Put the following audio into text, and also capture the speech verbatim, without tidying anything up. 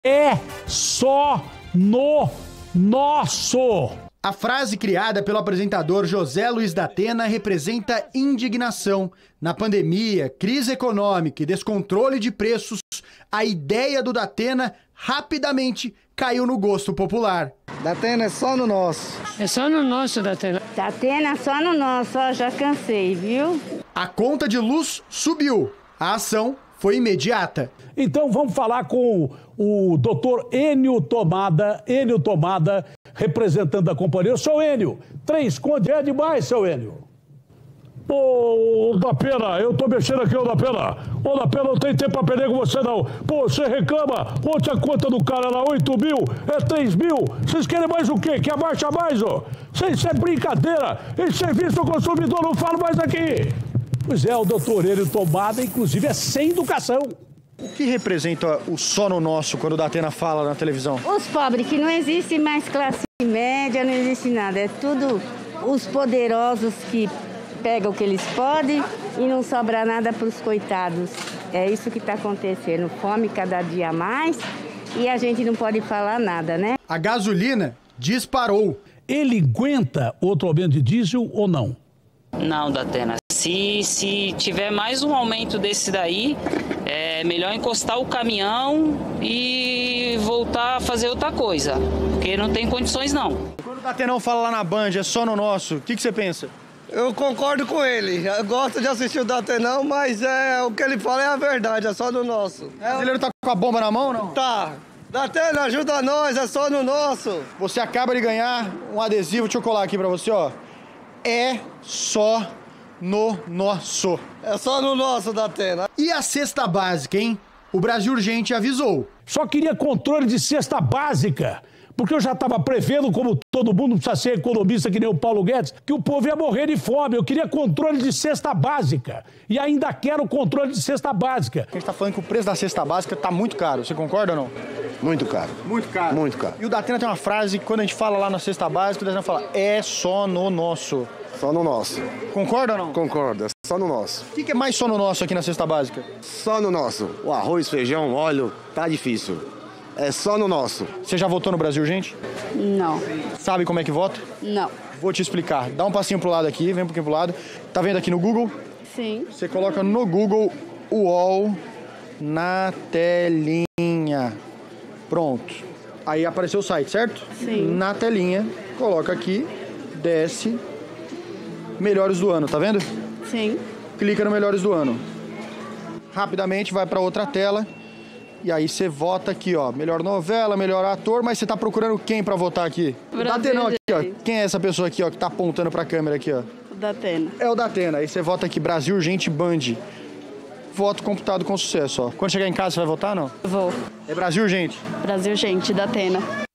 É só no nosso. A frase criada pelo apresentador José Luiz da Atena representa indignação. Na pandemia, crise econômica e descontrole de preços, a ideia do Datena rapidamente caiu no gosto popular. Datena é só no nosso. É só no nosso, Datena. Datena só no nosso, ó, já cansei, viu? A conta de luz subiu. A ação foi imediata. Então vamos falar com o doutor Enio Tomada, Enio Tomada, representando a companhia. Ô, seu Enio, três contos é demais, seu Enio. Ô, da Pena, eu tô mexendo aqui, ô, da Pena. Ô, da Pena, não tem tempo pra perder com você, não. Pô, você reclama, ontem a conta do cara era oito mil, é três mil. Vocês querem mais o quê? Quer marcha mais, ó? Isso é brincadeira. Esse serviço ao consumidor não falo mais aqui. Pois é, o doutor Enio Tomada, inclusive, é sem educação. O que representa o só no nosso quando o Datena fala na televisão? Os pobres, que não existe mais classe média, não existe nada. É tudo os poderosos que pegam o que eles podem e não sobra nada para os coitados. É isso que está acontecendo. Fome cada dia mais e a gente não pode falar nada, né? A gasolina disparou. Ele aguenta outro aumento de diesel ou não? Não, Datena. Se, se tiver mais um aumento desse daí, é melhor encostar o caminhão e voltar a fazer outra coisa, porque não tem condições não. Quando o Datena fala lá na Band, é só no nosso, o que, que você pensa? Eu concordo com ele. Eu gosto de assistir o Datenão, mas é, o que ele fala é a verdade, é só no nosso. O brasileiro tá com a bomba na mão ou não? Tá. Datena, ajuda nós, é só no nosso. Você acaba de ganhar um adesivo, deixa eu colar aqui pra você, ó. É só no nosso. É só no nosso, Datena. E a cesta básica, hein? O Brasil Urgente avisou. Só queria controle de cesta básica, porque eu já estava prevendo, como todo mundo precisa ser economista que nem o Paulo Guedes, que o povo ia morrer de fome. Eu queria controle de cesta básica. E ainda quero controle de cesta básica. A gente tá falando que o preço da cesta básica tá muito caro. Você concorda ou não? Muito caro. Muito caro? Muito caro. E o Datena tem uma frase que quando a gente fala lá na cesta básica, o Datena fala, é só no nosso. Só no nosso. Concorda ou não? Concordo, é só no nosso. O que, que é mais só no nosso aqui na cesta básica? Só no nosso. O arroz, feijão, óleo, tá difícil. É só no nosso. Você já votou no Brasil Urgente? Não, Sabe como é que vota? não. Vou te explicar. Dá um passinho pro lado aqui, vem um pouquinho pro lado. Tá vendo aqui no Google? Sim. Você coloca no Google o U O L na telinha. Pronto. Aí apareceu o site, certo? Sim. Na telinha, coloca aqui, desce, melhores do ano, tá vendo? Sim. Clica no melhores do ano. Rapidamente vai para outra tela. E aí você vota aqui, ó, melhor novela, melhor ator, mas você tá procurando quem pra votar aqui? O Datena aqui, ó. Quem é essa pessoa aqui, ó, que tá apontando pra câmera aqui, ó? O Datena. É o Datena. Aí você vota aqui, Brasil Urgente Band. Voto computado com sucesso, ó. Quando chegar em casa, você vai votar, não? Vou. É Brasil Urgente. Brasil, gente, Datena.